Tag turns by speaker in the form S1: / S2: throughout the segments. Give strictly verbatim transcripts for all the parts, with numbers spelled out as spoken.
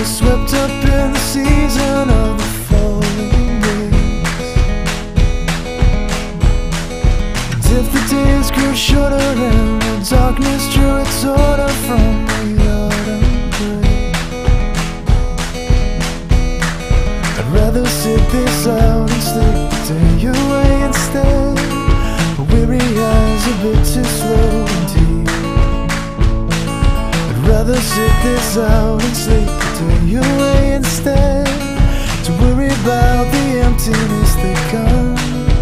S1: be swept up in the season of the falling days. And if the days grew shorter and the darkness drew its order from the autumn gray, I'd rather sit this out and sleep the day away instead. But weary eyes a bit too slow and deep. I'd rather sit this out and sleep the day away instead, to worry about the emptiness that comes.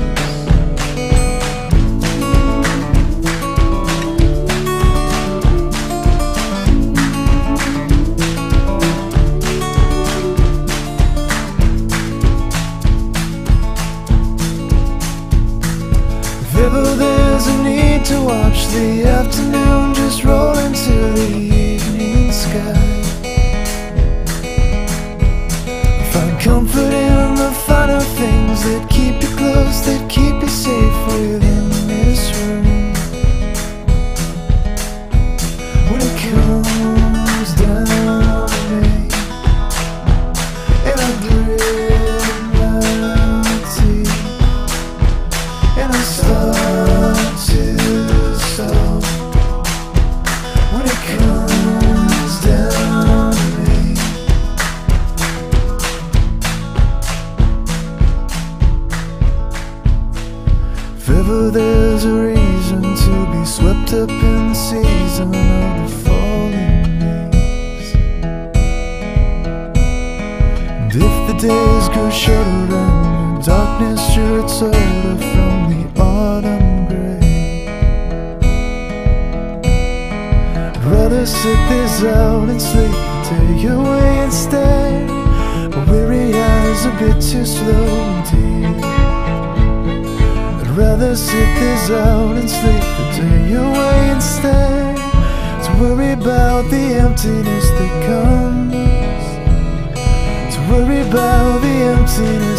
S1: If ever there's a need to watch the afternoon just roll into the evening sky, find comfort in the finer things that keep you close, that keep you safe within this room. When it comes down to me, and I grit my teeth, and I start to solve. When it comes down to me, if ever there's a reason to be swept up in the season of the falling leaves, and if the days grow shorter and the darkness drew its order from the autumn gray, I'd rather sit this out and sleep the day away instead. But weary eyes a bit too slow and deep. I'd rather sit this out and sleep the day away instead, to worry about the emptiness that comes, to worry about the emptiness